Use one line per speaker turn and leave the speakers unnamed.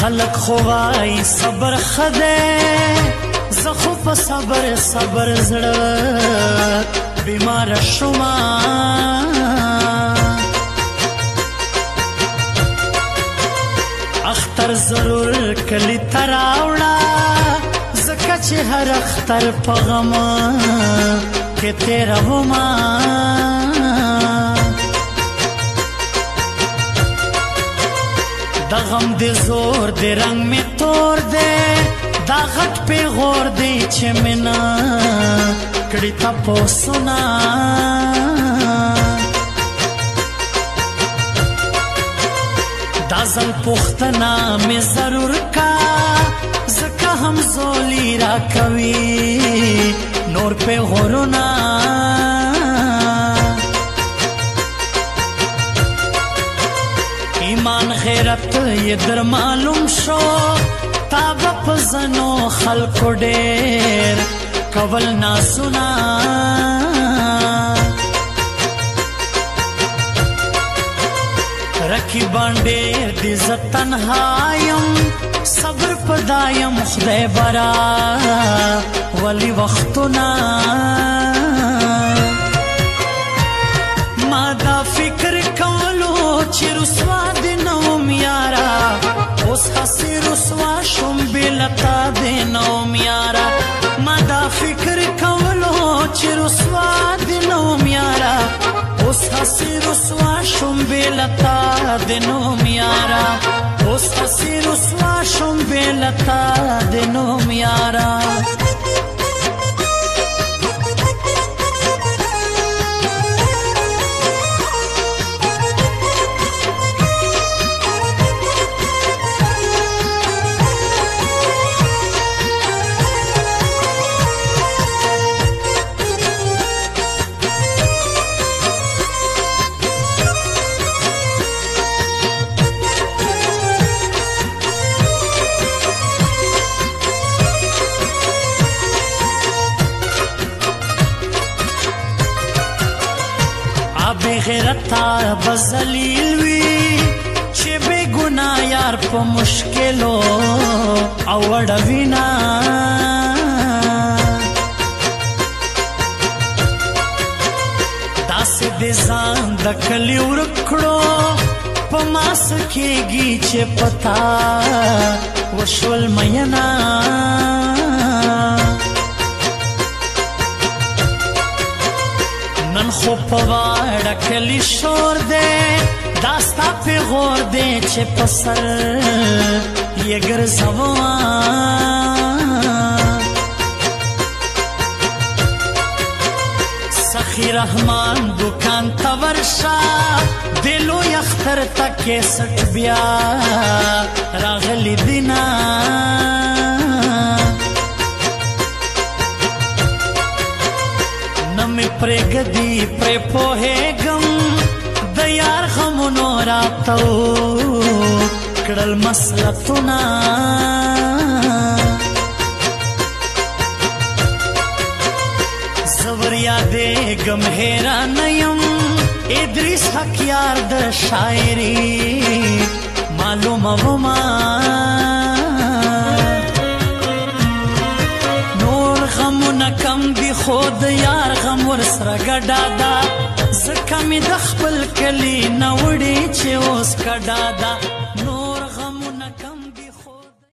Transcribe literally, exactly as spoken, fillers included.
خلق خو وای صبر خده زه خو په صبر صبر زړه بیمار شوما اختر ضرور کلی تراوړه زکه چې هر اختر په غم کې تیره وما دا غم دې زور دې رنگ می تور دې دا غټ پیغور دې چې منا کړي تپوسونه دا ځل پوښتنه مې ضرور کا ځکه همزولي راکوي نور پیغورونه ایمان غیرت یې در معلوم شو تا به په زنو خلکو ډېر کول نازونه رقیبان ډېر دي زه تنها یم صبر په دایم خدای برا ولی وختونه ما دا فکر کولو چې رسوا دې نه وم یاره اوس هسې رسوا شوم بېلتا دې نه وم یاره ما دا فکر کولو چې رسوا دې نه وم یاره اوس هسې رسوا شوم بېلتا دې نه وم یاره اوس هسې رسوا شوم بېلتا دې نه وم یاره بے غیرتا بزلیل وی چې بے گناه یار په مشکلو او وړوینا داسې دې ځان د کلي ورک کړو په ما څه کېږي چې پتا وشول مینا نن خو په واړه کلي شور دی دا ستا پیغور دی چې په سر یې ګرځومه سخي رحمان دکان ته ورشه د لوی اختر ته کیسټ بیا راغلی دینه نمی پرگدی پر پوهیگم د یار غمونو راتو کړل مسلطونه زور یادېږم حیران یم ادریس حق یار د شاعري معلومومه کم دی خود یار غم ورسره ګډا ده ځکه مې د خپل کلي نه وړې چې اوس کډا ده